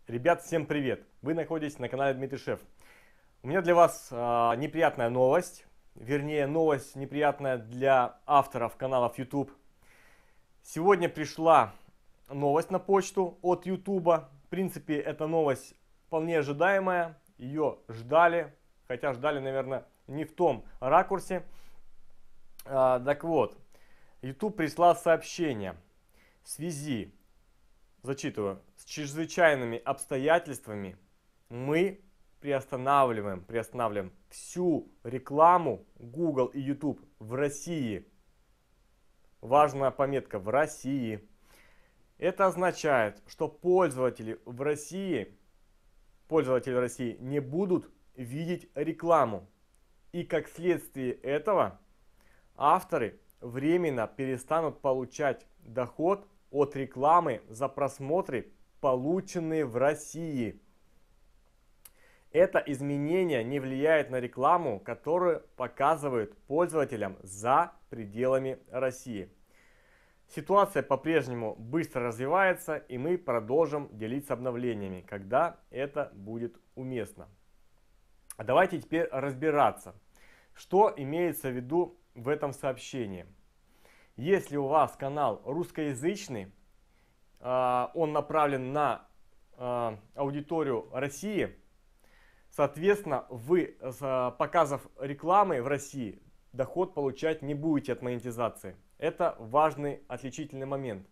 Ребят, всем привет! Вы находитесь на канале Дмитрий Шеф. У меня для вас неприятная новость, вернее новость неприятная для авторов каналов YouTube. Сегодня пришла новость на почту от YouTube. В принципе, эта новость вполне ожидаемая, ее ждали, хотя ждали, наверное, не в том ракурсе. Так вот, YouTube прислал сообщение в связи, зачитываю, с чрезвычайными обстоятельствами мы приостанавливаем всю рекламу Google и YouTube в России. Важная пометка: в России. Это означает, что пользователи в России не будут видеть рекламу. И как следствие этого авторы временно перестанут получать доход от рекламы за просмотры, полученные в России. Это изменение не влияет на рекламу, которую показывают пользователям за пределами России. Ситуация по-прежнему быстро развивается, и мы продолжим делиться обновлениями, когда это будет уместно. А давайте теперь разбираться, что имеется в виду в этом сообщении. Если у вас канал русскоязычный, он направлен на аудиторию России, соответственно, вы с показов рекламы в России доход получать не будете от монетизации. Это важный отличительный момент.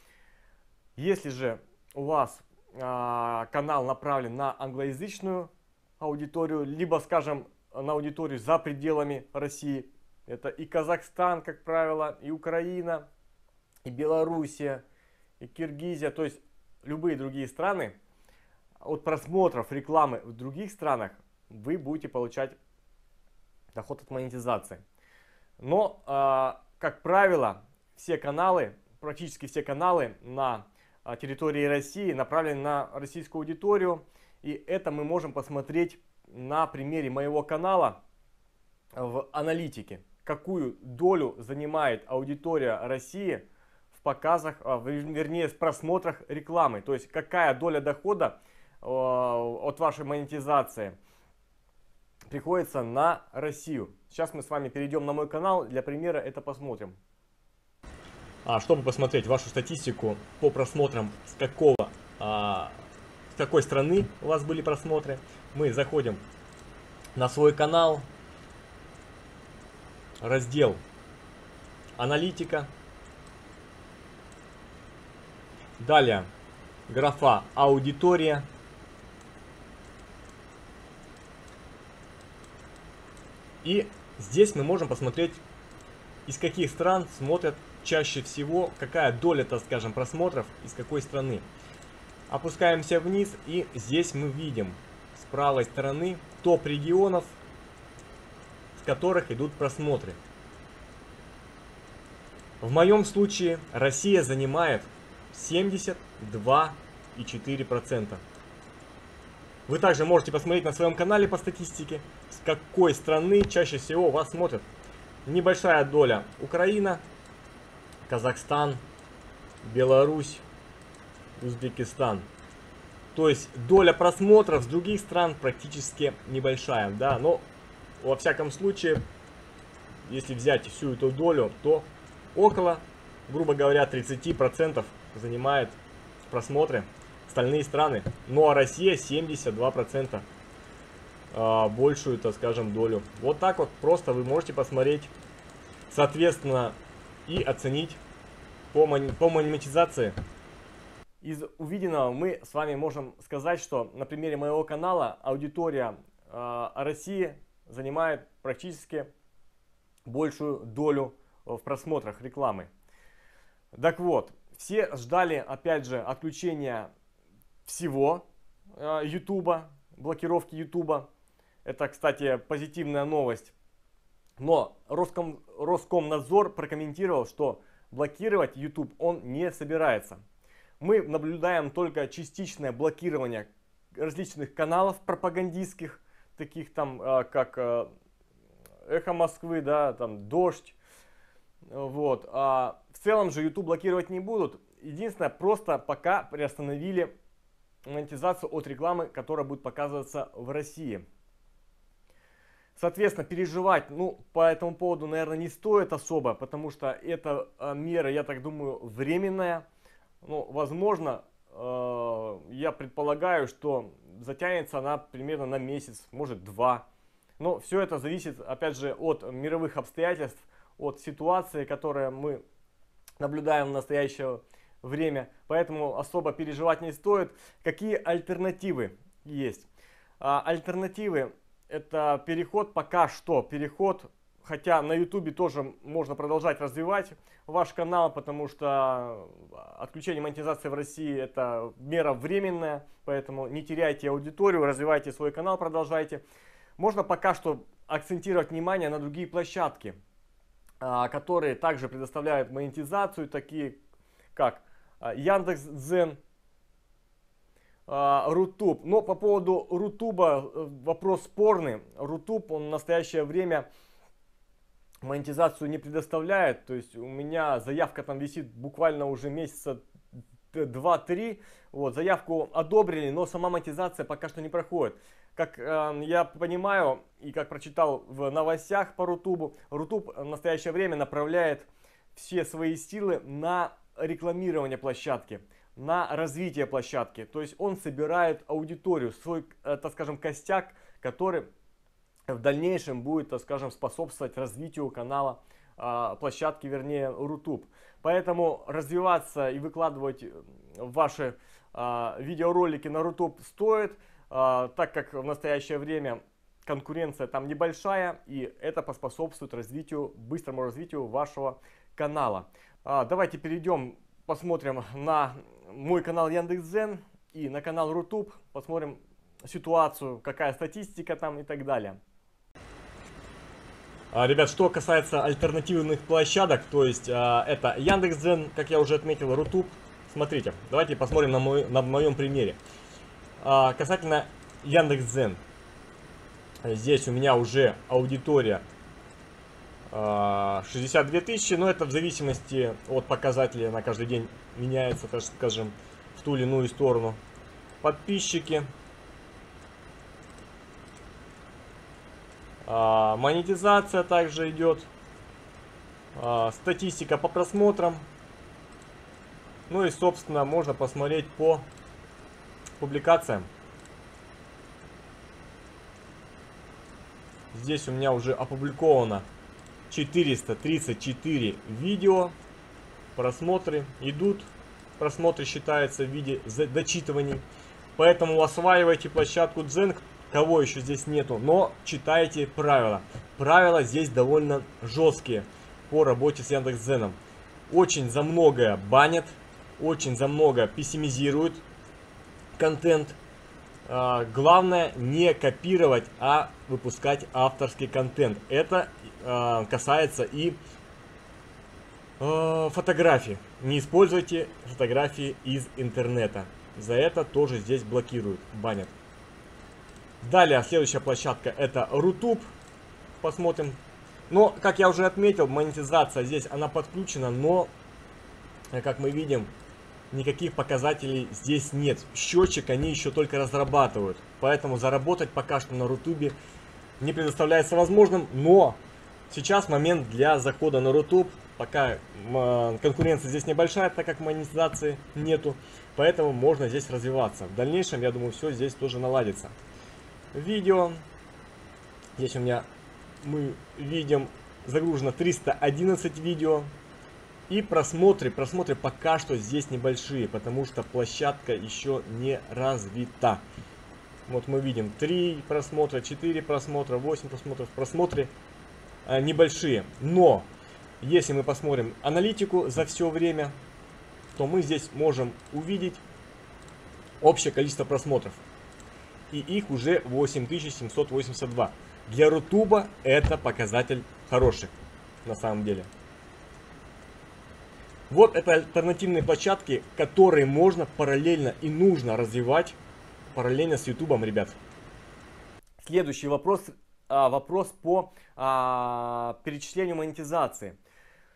Если же у вас канал направлен на англоязычную аудиторию, либо, скажем, на аудиторию за пределами России, это и Казахстан, как правило, и Украина, и Белоруссия, и Киргизия, то есть любые другие страны, от просмотров рекламы в других странах вы будете получать доход от монетизации. Но, как правило, практически все каналы на территории России направлены на российскую аудиторию. И это мы можем посмотреть на примере моего канала в аналитике. Какую долю занимает аудитория России в показах, вернее, в просмотрах рекламы. То есть, какая доля дохода от вашей монетизации приходится на Россию. Сейчас мы с вами перейдем на мой канал, для примера это посмотрим. Чтобы посмотреть вашу статистику по просмотрам, с какой страны у вас были просмотры, мы заходим на свой канал, раздел аналитика, далее графа аудитория, и здесь мы можем посмотреть, из каких стран смотрят чаще всего, какая доля, так скажем, просмотров из какой страны. Опускаемся вниз, и здесь мы видим с правой стороны топ регионов, с которых идут просмотры. В моем случае Россия занимает 72,4%. Вы также можете посмотреть на своем канале по статистике, с какой страны чаще всего вас смотрят. Небольшая доля Украина, Казахстан, Беларусь, Узбекистан. То есть доля просмотров с других стран практически небольшая, да, но во всяком случае, если взять всю эту долю, то около, грубо говоря, 30% занимает просмотры остальные страны. Ну а Россия 72%, большую, так скажем, долю. Вот так вот просто вы можете посмотреть, соответственно, и оценить по монетизации. Из увиденного мы с вами можем сказать, что на примере моего канала аудитория России занимает практически большую долю в просмотрах рекламы. Так вот, все ждали, опять же, отключения всего YouTube, блокировки YouTube. Это, кстати, позитивная новость. Но Роскомнадзор прокомментировал, что блокировать YouTube он не собирается. Мы наблюдаем только частичное блокирование различных каналов пропагандистских, таких там, как Эхо Москвы, да, там Дождь. Вот. А в целом же YouTube блокировать не будут. Единственное, просто пока приостановили монетизацию от рекламы, которая будет показываться в России. Соответственно, переживать, ну, по этому поводу, наверное, не стоит особо, потому что эта мера, я так думаю, временная. Ну, возможно, я предполагаю, что затянется она примерно на месяц, может 2. Но все это зависит, опять же, от мировых обстоятельств, от ситуации, которую мы наблюдаем в настоящее время. Поэтому особо переживать не стоит. Какие альтернативы есть? Альтернативы — это переход, пока что переход, хотя на YouTube тоже можно продолжать развивать ваш канал, потому что отключение монетизации в России — это мера временная, поэтому не теряйте аудиторию, развивайте свой канал, продолжайте. Можно пока что акцентировать внимание на другие площадки, которые также предоставляют монетизацию, такие как Яндекс.Дзен, Рутуб. Но по поводу Рутуба вопрос спорный. Рутуб, он в настоящее время монетизацию не предоставляет. То есть у меня заявка там висит буквально уже месяца 2-3. Вот, заявку одобрили, но сама монетизация пока что не проходит. Как я понимаю и как прочитал в новостях по Рутубу, Рутуб в настоящее время направляет все свои силы на рекламирование площадки, на развитие площадки. То есть он собирает аудиторию, свой, так скажем, костяк, который в дальнейшем будет, так скажем, способствовать развитию канала, площадки, вернее, Рутуб. Поэтому развиваться и выкладывать ваши видеоролики на Рутуб стоит, так как в настоящее время конкуренция там небольшая, и это поспособствует развитию, быстрому развитию вашего канала. Давайте перейдем, посмотрим на мой канал Яндекс.Дзен и на канал Рутуб, посмотрим ситуацию, какая статистика там и так далее. Ребят, что касается альтернативных площадок, то есть это Яндекс.Дзен, как я уже отметил, Рутуб. Смотрите, давайте посмотрим на моем примере. Касательно Яндекс.Дзен, здесь у меня уже аудитория 62 тысячи, но это в зависимости от показателей на каждый день меняется, так скажем, в ту или иную сторону. Подписчики, монетизация также идет, статистика по просмотрам, ну и, собственно, можно посмотреть по публикациям. Здесь у меня уже опубликовано 434 видео, просмотры идут, просмотры считаются в виде дочитываний, поэтому осваивайте площадку Дзен, кого еще здесь нету, но читайте правила. Правила здесь довольно жесткие по работе с Яндекс.Дзеном. Очень за многое банят, очень за многое пессимизируют контент. Главное не копировать, а выпускать авторский контент. Это касается и фотографий. Не используйте фотографии из интернета. За это тоже здесь блокируют, банят. Далее, следующая площадка — это Рутуб. Посмотрим. Но, как я уже отметил, монетизация здесь, она подключена, но, как мы видим, никаких показателей здесь нет. Счетчик они еще только разрабатывают. Поэтому заработать пока что на Рутубе не предоставляется возможным. Но сейчас момент для захода на Рутуб. Пока конкуренция здесь небольшая, так как монетизации нету. Поэтому можно здесь развиваться. В дальнейшем, я думаю, все здесь тоже наладится. Видео. Здесь у меня, мы видим, загружено 311 видео. И просмотры пока что здесь небольшие, потому что площадка еще не развита. Вот мы видим 3 просмотра, 4 просмотра, 8 просмотров. Просмотры небольшие. Но если мы посмотрим аналитику за все время, то мы здесь можем увидеть общее количество просмотров. И их уже 8782. Для Рутуба это показатель хороший на самом деле. Вот это альтернативные площадки, которые можно параллельно и нужно развивать параллельно с Ютубом, ребят. Следующий вопрос, вопрос по перечислению монетизации.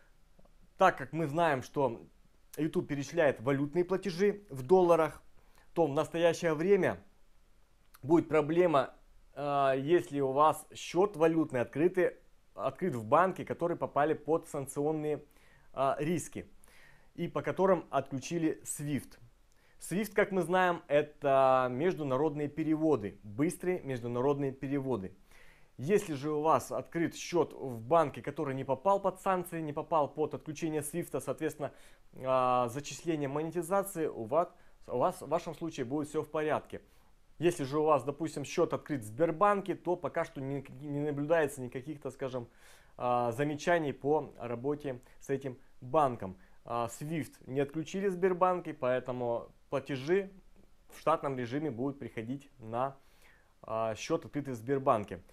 Так как мы знаем, что YouTube перечисляет валютные платежи в долларах, то в настоящее время будет проблема, если у вас счет валютный открыт в банке, которые попали под санкционные риски и по которым отключили SWIFT. SWIFT, как мы знаем, это международные переводы, быстрые международные переводы. Если же у вас открыт счет в банке, который не попал под санкции, не попал под отключение SWIFT, соответственно, зачисление монетизации, у вас в вашем случае будет все в порядке. Если же у вас, допустим, счет открыт в Сбербанке, то пока что не наблюдается никаких, так скажем, замечаний по работе с этим банком. SWIFT не отключили в Сбербанке, поэтому платежи в штатном режиме будут приходить на счет, открытый в Сбербанке.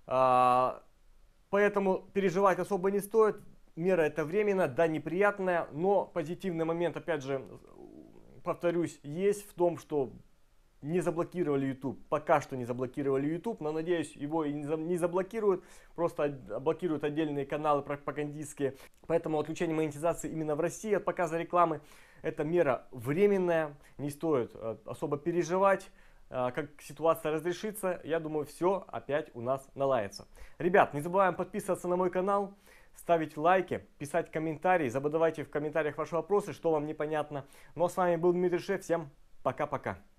Поэтому переживать особо не стоит. Мера это временно, да, неприятная, но позитивный момент, опять же, повторюсь, есть в том, что не заблокировали YouTube. Пока что не заблокировали YouTube, но надеюсь, его и не заблокируют. Просто блокируют отдельные каналы пропагандистские. Поэтому отключение монетизации именно в России от показа рекламы — это мера временная. Не стоит особо переживать. Как ситуация разрешится, я думаю, все опять у нас наладится. Ребят, не забываем подписываться на мой канал, ставить лайки, писать комментарии, задавайте в комментариях ваши вопросы, что вам непонятно. Ну а с вами был Дмитрий Шеф, всем пока-пока.